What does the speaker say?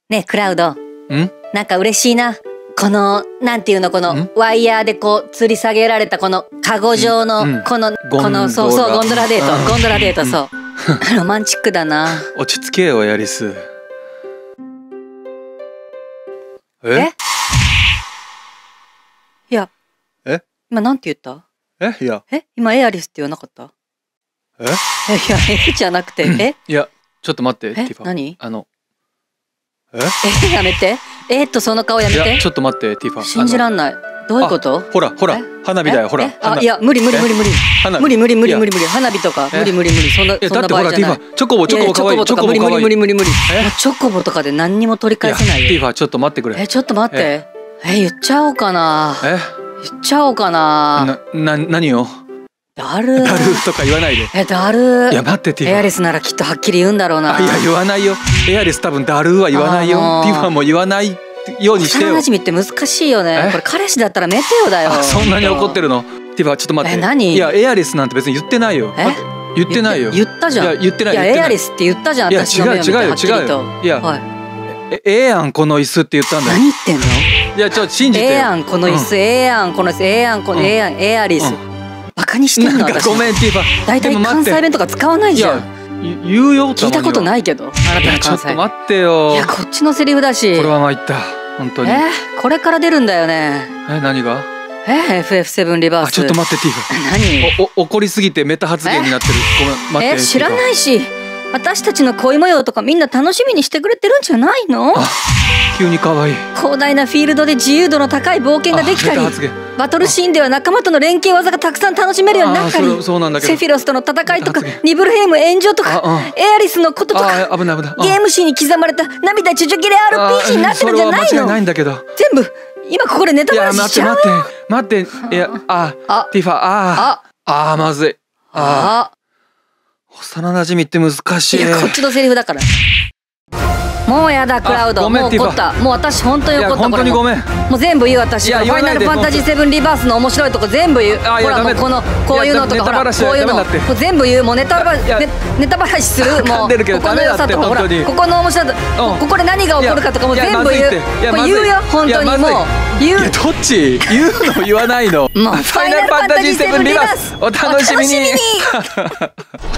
ねえクラウド、なんか嬉しいな。このなんていうの、このワイヤーでこう吊り下げられたこのカゴ状のこのそうそうゴンドラデートそうロマンチックだな。 落ち着けよヤリス。 いや今なんて言った？今エアリスって言わなかった？いやじゃなくていやちょっと待ってティファ。 何？ やめて。その顔やめて。 ちょっと待ってティファ。 信じらんない。どういうこと？ ほら花火だよ。ほら。 いや無理。花火とか無理。そんな場合じゃない。 チョコボ可愛い。チョコボ可愛い。 無理。チョコボとかで何にも取り返せないよ。 ティファちょっと待ってくれ。 ちょっと待って。言っちゃおうかな。 何よ。 だるとか言わないで。 だる。 いや待ってティファ。 エアリスならきっとはっきり言うんだろうな。 いや言わないよ。エアリス多分だるは言わないよ。ティファも言わないようにしてよ。 幼馴染って難しいよね。これ彼氏だったらメテオだよ。 そんなに怒ってるの？ティファちょっと待って。 何？ いやエアリスなんて別に言ってないよ。言ってないよ。 言ったじゃん。 いや言ってない。 いやエアリスって言ったじゃん。 いや違うよ。いややんこの椅子って言ったんだよ。 何言ってんの？ いやちょっと信じてよ。 やんこの椅子、やんこの椅子、やんこのエアリス。バカにしてんの私。 ごめんティファ。 大体関西弁とか使わないじゃん。 言うよ。 聞いたことないけど。あなたの関西。 ちょっと待ってよ。 いやこっちのセリフだし。 これは参った本当に。 これから出るんだよね。 何が ？FF7 リバース。 ちょっと待ってティファ。何？怒りすぎてメタ発言になってる。ごめん待って。 知らないし。私たちの恋模様とかみんな楽しみにしてくれてるんじゃないの？ 急に可愛い。 広大なフィールドで自由度の高い冒険ができたり、バトルシーンでは仲間との連携技がたくさん楽しめるようになったり、セフィロスとの戦いとかニブルヘイム炎上とかエアリスのこととか、ゲームシーンに刻まれた涙ちょちょ切れ RPG になってるんじゃないの？ それは間違いないんだけど。 全部今ここでネタバラシしちゃう。 待っていやティファまずい。幼馴染って難しい。 いやこっちのセリフだから。もうやだクラウド。もう怒った。もう私本当に怒った。 本当にごめん。 もう全部言う私。ファイナルファンタジー7リバースの面白いとこ全部言う。ほらもうこういうのとかほらこういうの全部言う。もうネタバラシする。もうここの良さとかほらここの面白いここで何が起こるかとかも全部言う。これ言うよ本当にもう言う。 どっち言うの言わないの？ もうファイナルファンタジー7リバースお楽しみに。